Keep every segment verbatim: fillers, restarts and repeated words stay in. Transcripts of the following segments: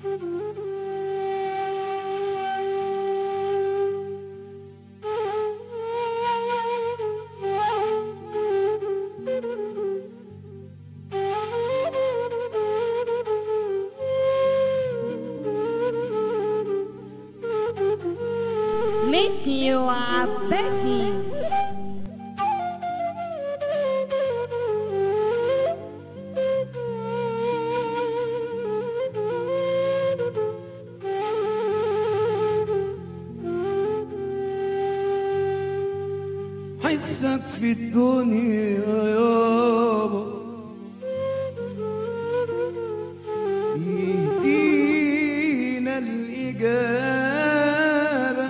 Monsieur Abbasi. حسك في الدنيا يابا يهدينا الإجابة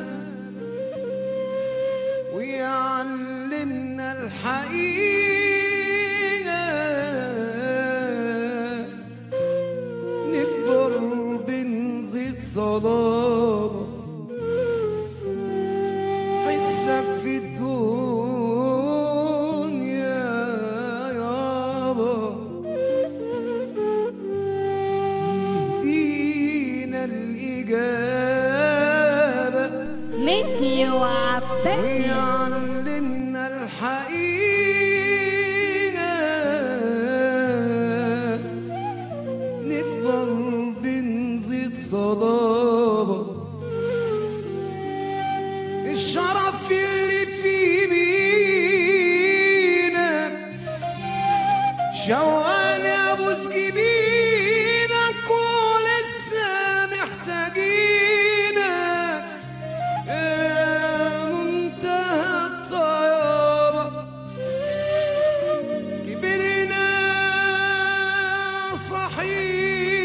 ويعلمنا الحقيقة، نكبر بنزيد صلابة. حسك في الدنيا يابا يهدينا الإجابة Monsieur Abbasi. ويعلمنا الحقيقة، نكبر بنزيد صلابة. الشرف اللي في بينا شوقنا ابوس جبينك ولسه محتاجينك يا منتهى الطيابة. كبرنا صحيح